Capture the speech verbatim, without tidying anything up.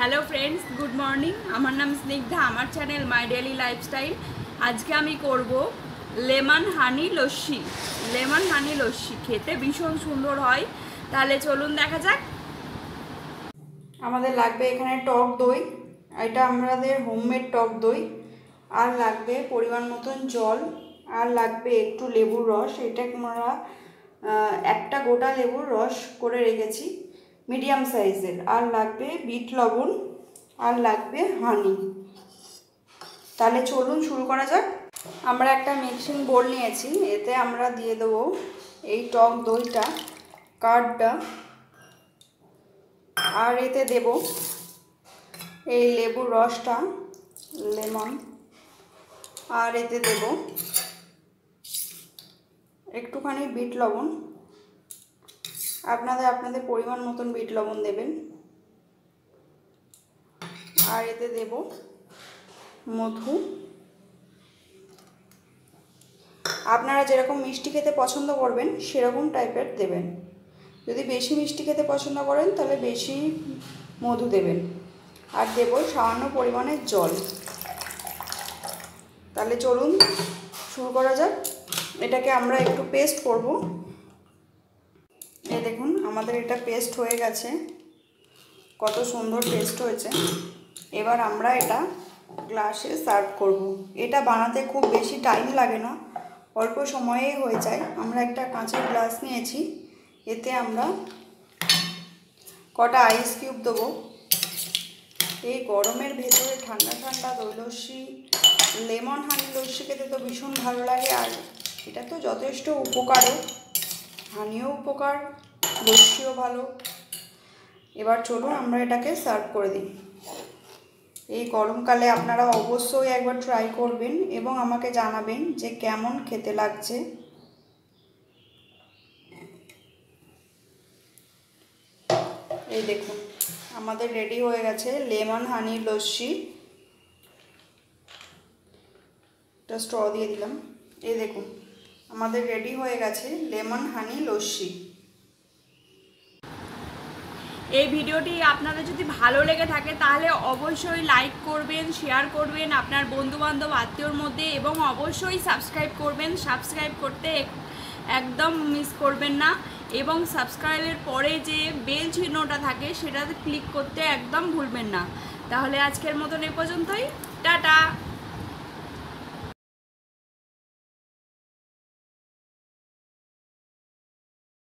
Hello friends good morning आमार नाम स्निग्धा आमार चैनल माई डेली लाइफस्टाइल। आज के आमी करबो लेमन हानी लस्सी। लेमन हानी लस्सी खेते भीषण सुंदर हय। ताहले चलुन देखा जाक। आमादेर लागबे एखाने टक दई, एटा आमादेर होममेड टक दई, आर लागबे परिमाण मतन जल, आर लागबे एकटू लेबुर रस। एटा आमरा एकटा गोटा लेबुर रस करे रेखेछि मीडियम साइजेर, आर लागबे बीट लवण, आर लागबे हानी। ताहले चलुन शुरू करा जाक। आमरा एकटा मिक्सिंग बोल निয়েছি, एते आमरा दिए देबो এই টক দইটা কার্ডটা, আর এতে দেব এই লেবুর রসটা লেমন, আর এতে দেব একটুখানি বিট লবণ। আপনাদের আপনাদের পরিমাণ মতন বিট লবণ দেবেন। আর এতে দেব মধু। আপনারা যেরকম মিষ্টি খেতে পছন্দ করবেন সেরকম টাইপের দেবেন। যদি বেশি মিষ্টি খেতে পছন্দ করেন তাহলে বেশি মধু দেবেন। আর দেব সামান্য পরিমাণে জল। তাহলে চলুন শুরু করা যাক। এটাকে আমরা একটু পেস্ট করব। এই দেখুন আমাদের এটা পেস্ট হয়ে গেছে, কত সুন্দর পেস্ট হয়েছে। এবার আমরা এটা গ্লাসে সার্ভ করব। এটা বানাতে খুব বেশি টাইম লাগে না, অল্প সময়েই হয়ে যায়। আমরা একটা কাঁচের গ্লাস নিয়েছি, এতে আমরা কটা আইস কিউব দেবো। এই গরমের ভেতরে ঠান্ডা ঠান্ডা দই লস্যি, লেমন হানি লস্যি খেতে তো ভীষণ ভালো লাগে। আর এটা তো যথেষ্ট উপকারও, হানিও উপকার, লস্যিও ভালো। এবার চলুন আমরা এটাকে সার্ভ করে দিই। এই গরমকালে আপনারা অবশ্যই একবার ট্রাই করবেন এবং আমাকে জানাবেন যে কেমন খেতে লাগছে। এই দেখুন আমাদের রেডি হয়ে গেছে লেমন হানি লস্যি। একটা স্ট্র দিয়ে দিলাম। এই দেখুন আমাদের রেডি হয়ে গেছে লেমন হানি লস্যি। এই ভিডিওটি আপনাদের যদি ভালো লেগে থাকে তাহলে অবশ্যই লাইক করবেন, শেয়ার করবেন আপনার বন্ধুবান্ধব আত্মীয়র মধ্যে, এবং অবশ্যই সাবস্ক্রাইব করবেন। সাবস্ক্রাইব করতে একদম মিস করবেন না, এবং সাবস্ক্রাইবের পরে যে বেল চিহ্নটা থাকে সেটাতে ক্লিক করতে একদম ভুলবেন না। তাহলে আজকের মতন এ পর্যন্তই, টাটা।